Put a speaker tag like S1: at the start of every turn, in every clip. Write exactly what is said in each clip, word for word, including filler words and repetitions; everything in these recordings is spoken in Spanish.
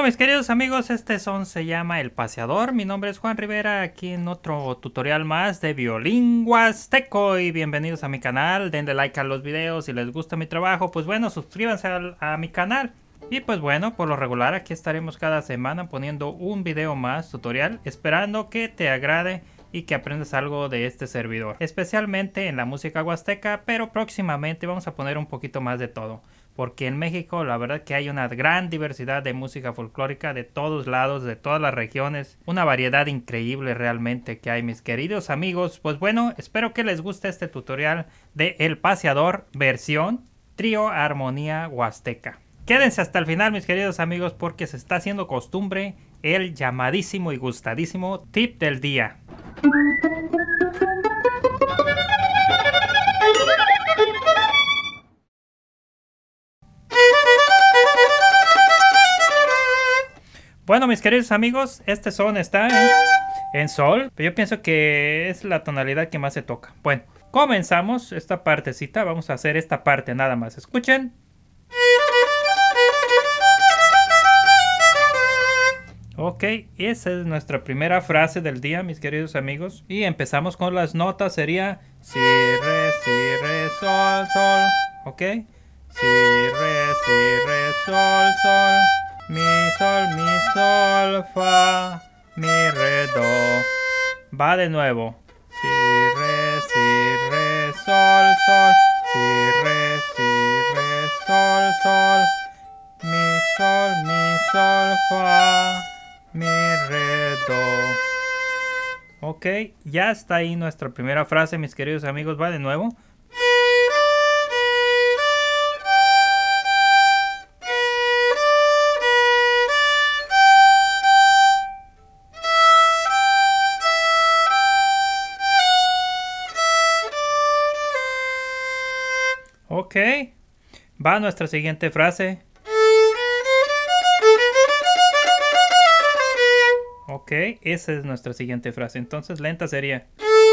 S1: mis queridos amigos, este son se llama El Paseador. Mi nombre es Juan Rivera, aquí en otro tutorial más de violín huasteco. Y bienvenidos a mi canal, denle like a los videos. Si les gusta mi trabajo, pues bueno, suscríbanse a, a mi canal. Y pues bueno, por lo regular aquí estaremos cada semana poniendo un video más tutorial, esperando que te agrade y que aprendas algo de este servidor, especialmente en la música huasteca, pero próximamente vamos a poner un poquito más de todo, porque en México la verdad que hay una gran diversidad de música folclórica de todos lados, de todas las regiones, una variedad increíble realmente que hay, mis queridos amigos. Pues bueno, espero que les guste este tutorial de El Paseador versión trío armonía huasteca. Quédense hasta el final, mis queridos amigos, porque se está haciendo costumbre el llamadísimo y gustadísimo tip del día. Bueno, mis queridos amigos, este son está en, en sol, pero yo pienso que es la tonalidad que más se toca. Bueno, comenzamos esta partecita, vamos a hacer esta parte nada más, escuchen. Ok, esa es nuestra primera frase del día, mis queridos amigos. Y empezamos con las notas, sería si, re, si, re, sol, sol. Ok, si, re, si, re, sol, sol. Mi, sol, mi, sol, fa, mi, re, do. Va de nuevo. Si, re, si, re, sol, sol. Si, re, si, re, sol, sol. Mi, sol, mi, sol, fa, mi, re, do. Ok, ya está ahí nuestra primera frase, mis queridos amigos. Va de nuevo. Ok, va nuestra siguiente frase. Ok, esa es nuestra siguiente frase. Entonces lenta sería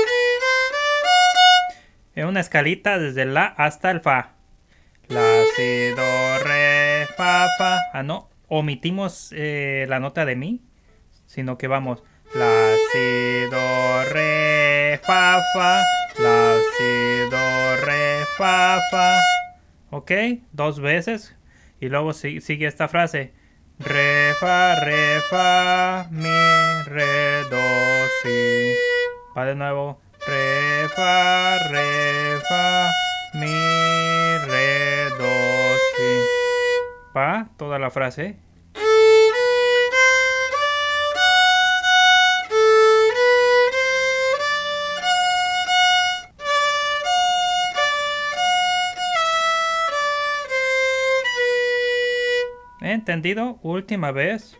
S1: en una escalita desde la hasta el fa. La, si, do, re, fa, fa. Ah, no, omitimos eh, la nota de mi, sino que vamos la, si, do, re, fa, fa. La, si, do, re, fa, fa. Ok, dos veces. Y luego sigue esta frase. Re, fa, re, fa, mi, re, do, si. Va de nuevo. Re, fa, re, fa, mi, re, do, si. Va toda la frase. ¿Entendido? Última vez.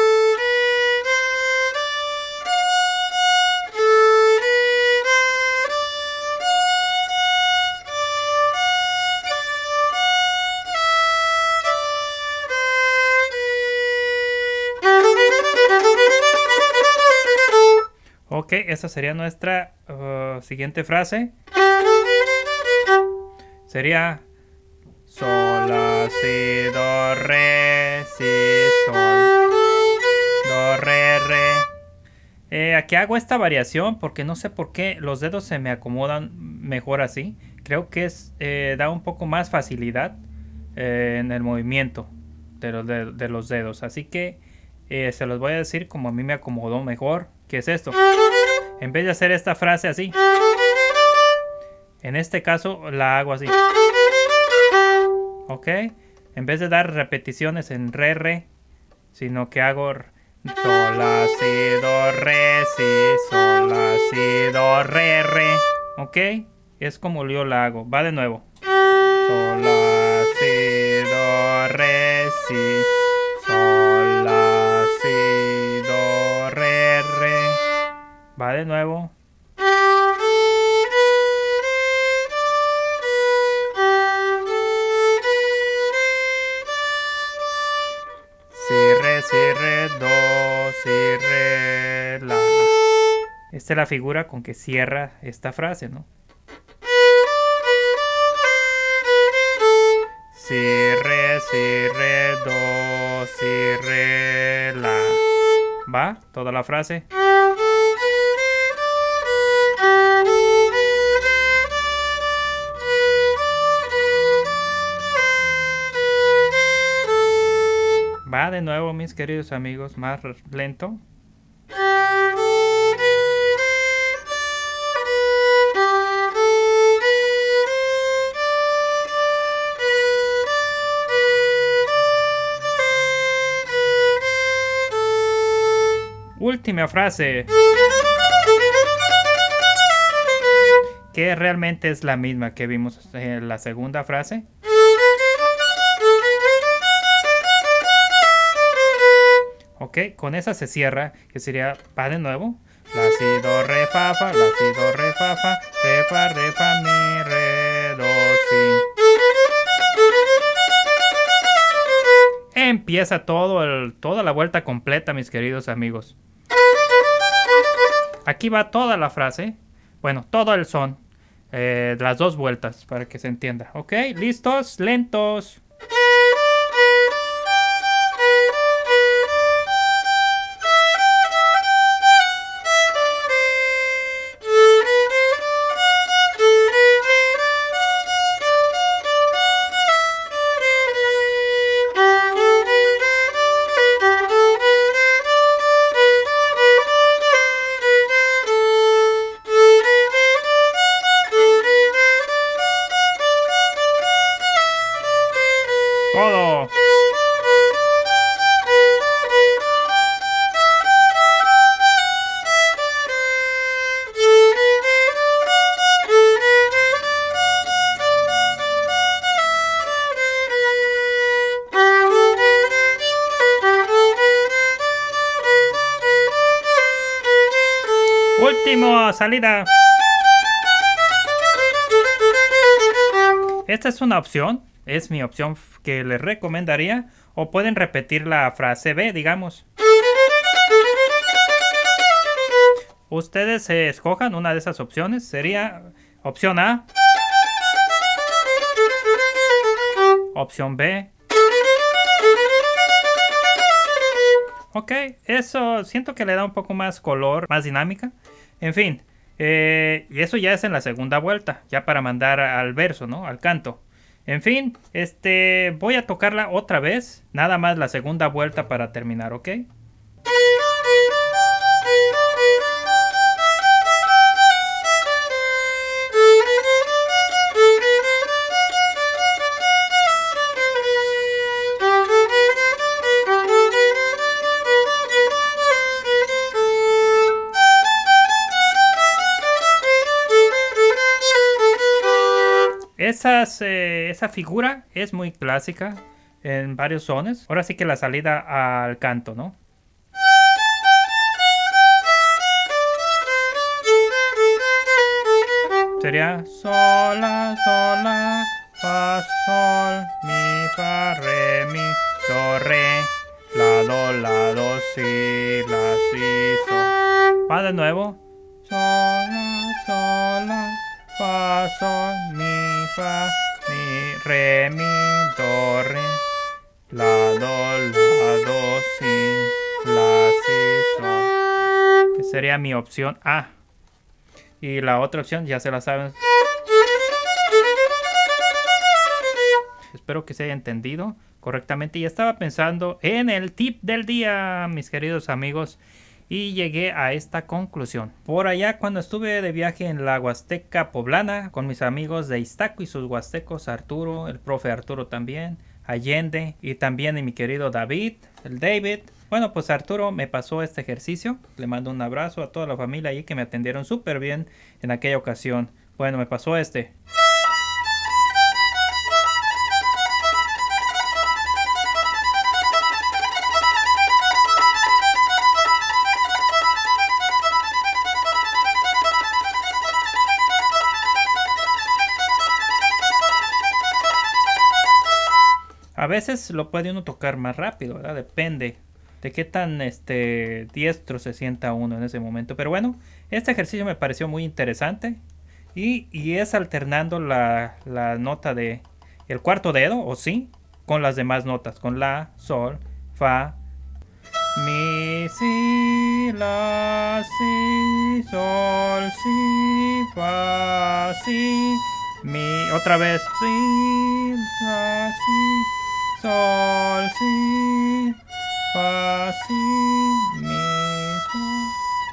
S1: Ok, esa sería nuestra uh, siguiente frase. Sería sol, la, si, do, re, si, sol, do, re, re. Eh, aquí hago esta variación porque no sé por qué los dedos se me acomodan mejor así. Creo que es eh, da un poco más facilidad eh, en el movimiento de los, de, de los dedos. Así que eh, se los voy a decir como a mí me acomodó mejor. ¿Qué es esto? En vez de hacer esta frase así, en este caso la hago así. Ok, en vez de dar repeticiones en re, re, sino que hago sol, la, si, do, re, si, sol, la, si, do, re, re. Ok, es como yo la hago. Va de nuevo. Sol, la, si, do, re, si, sol, la, si, do, re, re. Va de nuevo. Si, re, si, re, do, si, re, la. Esta es la figura con que cierra esta frase, ¿no? si, re, si, re, do, si, re, la. ¿Va? Toda la frase. Va de nuevo, mis queridos amigos, más lento. Última frase, que realmente es la misma que vimos en la segunda frase. Ok, con esa se cierra, que sería, va de nuevo. La, si, do, re, fa, fa, la, si, do, re, fa, fa, re, fa, re, fa, mi, re, do, si. Empieza todo el, toda la vuelta completa, mis queridos amigos. Aquí va toda la frase, bueno, todo el son, eh, las dos vueltas, para que se entienda. Ok, listos, lentos. Todo. Último, salida. Esta es una opción. Es mi opción que les recomendaría. O pueden repetir la frase B, digamos. Ustedes eh, escojan una de esas opciones. Sería opción A. Opción B. Ok, eso siento que le da un poco más color, más dinámica. En fin, eh, y eso ya es en la segunda vuelta. Ya para mandar al verso, ¿no? Al canto. En fin, este, voy a tocarla otra vez, nada más la segunda vuelta para terminar, ¿ok? Esas, eh, esa figura es muy clásica en varios sones. Ahora sí que la salida al canto, ¿no? Sería sol, la, sol, la, fa, sol, mi, fa, re, mi, do, re, la, do, la, do, si, la, si, sol. Va de nuevo. Sol, la, sol, la, fa, sol, mi, fa, mi, re, mi, do, re, la, do, la, do, si, la, si, sol. Que sería mi opción A. Y la otra opción ya se la saben. Espero que se haya entendido correctamente. Y estaba pensando en el tip del día, mis queridos amigos. Y llegué a esta conclusión. Por allá cuando estuve de viaje en la Huasteca Poblana con mis amigos de Iztaco y sus huastecos, Arturo, el profe Arturo también, Allende y también mi querido David, el David. Bueno, pues Arturo me pasó este ejercicio. Le mando un abrazo a toda la familia ahí que me atendieron súper bien en aquella ocasión. Bueno, me pasó este. A veces lo puede uno tocar más rápido, ¿verdad? Depende de qué tan este, diestro se sienta uno en ese momento. Pero bueno, este ejercicio me pareció muy interesante. Y, y es alternando la, la nota de el cuarto dedo, o sí, con las demás notas, con la, sol, fa, mi, si, la, si, sol, si, fa, si, mi, otra vez, si, la, si, sol, si, fa, si, mi, sol.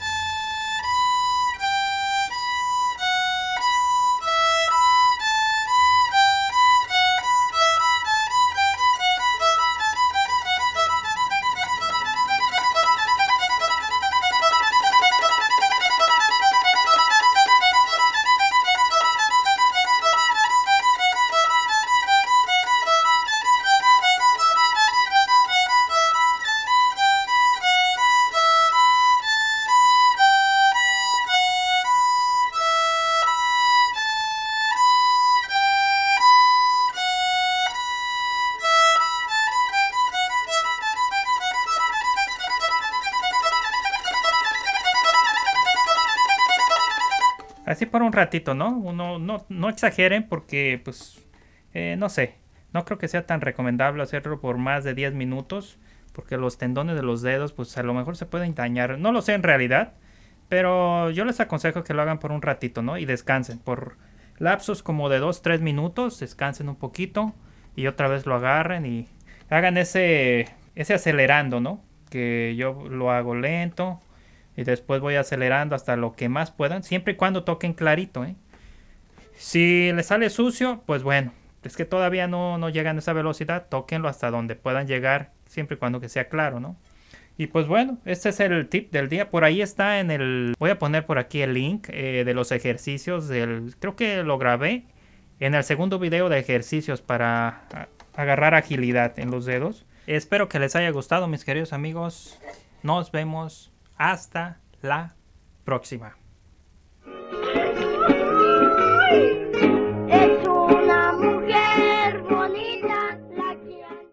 S1: Así por un ratito, ¿no? Uno, no, no exageren porque, pues, eh, no sé. No creo que sea tan recomendable hacerlo por más de diez minutos. Porque los tendones de los dedos, pues, a lo mejor se pueden dañar. No lo sé en realidad. Pero yo les aconsejo que lo hagan por un ratito, ¿no? Y descansen. Por lapsos como de dos, tres minutos, descansen un poquito. Y otra vez lo agarren y hagan ese, ese acelerando, ¿no? Que yo lo hago lento. Y después voy acelerando hasta lo que más puedan. Siempre y cuando toquen clarito, ¿eh? Si les sale sucio, pues bueno. Es que todavía no, no llegan a esa velocidad. Tóquenlo hasta donde puedan llegar. Siempre y cuando que sea claro, ¿no? Y pues bueno, este es el tip del día. Por ahí está en el... Voy a poner por aquí el link eh, de los ejercicios del... Creo que lo grabé en el segundo video de ejercicios para agarrar agilidad en los dedos. Espero que les haya gustado, mis queridos amigos. Nos vemos. Hasta la próxima.